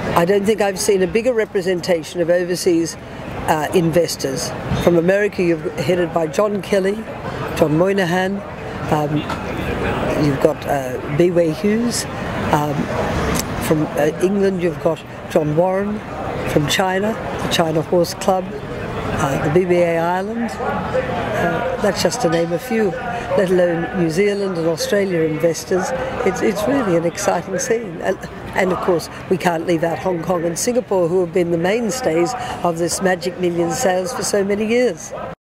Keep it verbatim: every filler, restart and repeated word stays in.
I don't think I've seen a bigger representation of overseas uh, investors. From America, you've headed by John Kelly, John Moynihan, um, you've got uh, B W Hughes. Um, from uh, England, you've got John Warren. From China, the China Horse Club, uh, the B B A Ireland, uh, that's just to name a few, let alone New Zealand and Australia investors. It's, it's really an exciting scene. And, and of course, we can't leave out Hong Kong and Singapore, who have been the mainstays of this Magic Millions sales for so many years.